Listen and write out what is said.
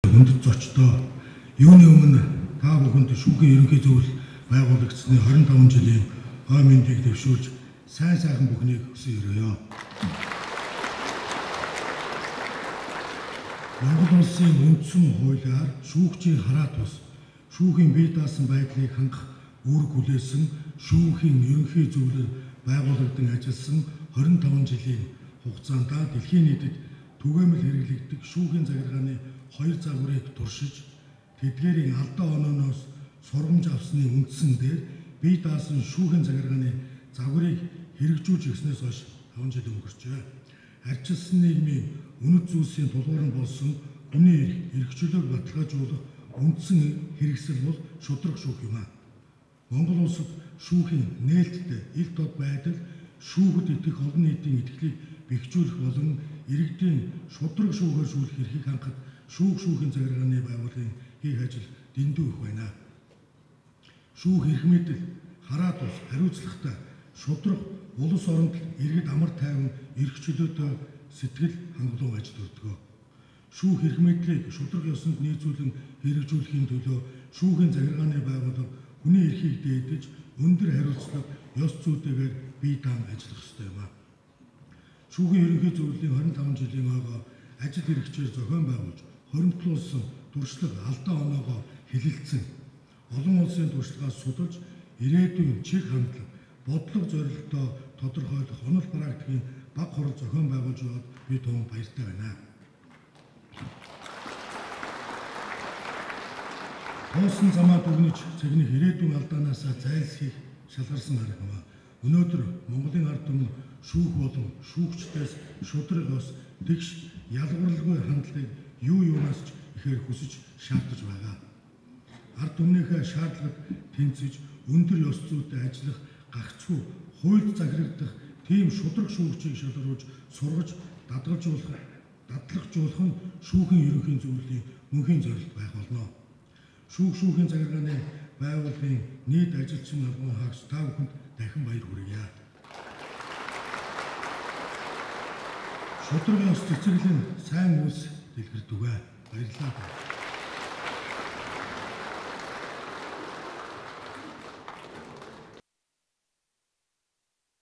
хүндэт зочдоо юуны өмнө та бүхэнд шүүхийн ерөнхий зөвлөл байгуулагдсны 25 жилийн хой мэндийг дэвшүүлж сайн сайхан бүхнийг хүсэн өрөөё. Монгол улсын үндсэн хуулиар шүүгчийн хараат бус шүүхийн бие даасан байдлыг хангах үүрэг хүлээсэн шүүхийн ерөнхий зөвлөл байгуулагдан ажилласан 25 жилийн хугацаанд дэлхийн нийтэд түгээмэл хэрэглэгдэх шүүхийн захиргааны хоёр загварыг туршиж тэдгээрийн алдаа онооноос сургамж авсны үндсэн дээр бие даасан шүүхийн захиргааны загварыг хэрэгжүүлж ирснээс хойш 5 жил өнгөрчээ. Арчилсан нийгмийн үнэт зүйлсийн тулгуур нь болсон хүний эрх чөлөөг баталгаажуулах үндсэн хэрэгсэл бол шудраг шүүх юм. Монгол улсад шүүхийн нээлттэй ил тод байдал шүүхэд итгэх олон нийтийн итгэлийг бэхжүүлэх болон иргэдийн шудраг шүүхээр шүүлэх эрхийг хангах шүүхийн захиргааны байгууллагын хийх ажил дэндүү их байна. Шүүх эрх мэдэл хараат ус хариуцлагатай шудраг улс оронд иргэд амар тайван эрх чөлөөтэй сэтгэл хангалуун ажил өртгөө. Шүүх эрх мэдлийг шудраг ёсонд нийцүүлэн хэрэгжүүлэхийн төлөө шүүхийн захиргааны байгууллага хүний эрхийг дээдэж өндөр хариуцлага ёс зүйтэйгээр бие даан ажиллах ёстой юм. Шүүхийн ерөнхий зөвлөлийн 25 жилийн ойгоо ажил хэрэгчээр зохион байгуулж хоримтлуулсан туршлага алдаа оноогоо хэлэлцэн олон улсын туршлагаас судалж ирээдүйн чиг хандлага бодлого зорилготой тодорхойлох онол практикийн баг хурал зохион байгуулж яваад би тун баяртай байна. Тоосон замаа дүгнэж цэгнэх ирээдүйн алдаанаас зайлсхийх шалгарсан арга юм. Өнөөдөр Монголын ард түмэн шүүх болон шүүгчдээс шудраг ус тэгш ялгарлгүй хандлагыг юунаас ч ихээр хүсэж шаардаж байгаа. Ард түмнийхээ шаардлагад тэнцэж өндөр ёс зүйтэй ажиллах гагцхүү хуульд захирагдах тийм шудраг шүүгчийг шалгаруулж сургаж дадлагжуулах нь шүүхийн ерөнхий зөвлөлийн мөнхийн зорилт байх болно. Шүүхийн захиргааны байгууллагын нийт ажилчин албан хаагч та бүхэнд дахин баяр хүргье. Шудраг ёс цэцэглэн сайн үйлс дэлгэрдэг. Баярлалаа.